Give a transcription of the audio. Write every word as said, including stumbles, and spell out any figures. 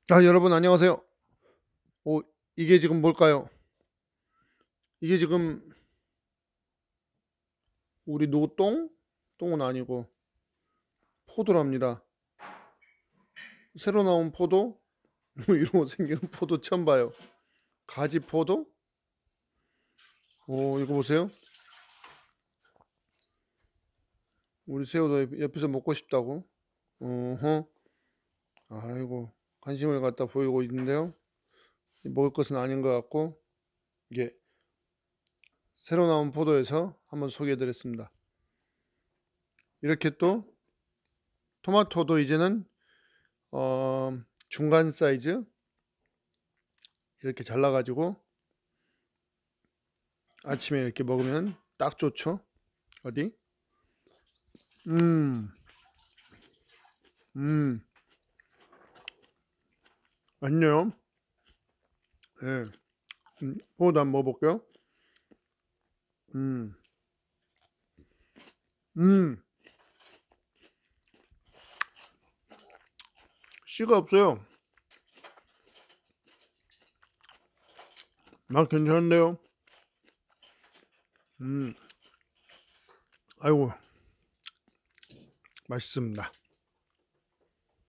아, 여러분 안녕하세요. 오, 이게 지금 뭘까요? 이게 지금 우리 노똥? 똥은 아니고 포도랍니다. 새로 나온 포도? 뭐 이런 거 생기는 포도 처음 봐요. 가지 포도? 오, 이거 보세요. 우리 새우도 옆- 옆에서 먹고 싶다고. 어허. 아이고, 관심을 갖다 보이고 있는데요. 먹을 것은 아닌 것 같고, 이게 새로 나온 포도에서 한번 소개해 드렸습니다. 이렇게 또 토마토도 이제는 어, 중간 사이즈 이렇게 잘라가지고 아침에 이렇게 먹으면 딱 좋죠. 어디? 음, 음, 안녕. 예, 음, 포도 한번 먹어볼게요. 음, 음, 씨가 없어요. 맛 괜찮은데요? 음, 아이고, 맛있습니다.